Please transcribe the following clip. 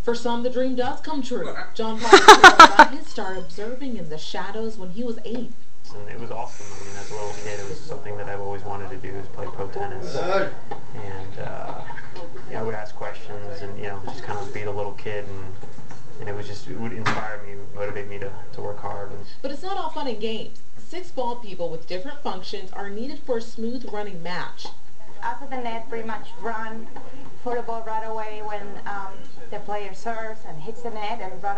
For some, the dream does come true. John Paul got his start observing in the shadows when he was 8. And it was awesome. I mean, as a little kid, it was something that I've always wanted to do, is play pro tennis. And I would ask questions and, just kind of be the little kid. And it would inspire me, motivate me to work hard. But it's not all fun and games. 6 ball people with different functions are needed for a smooth running match. After the net, pretty much run for the ball right away when the player serves and hits the net, and right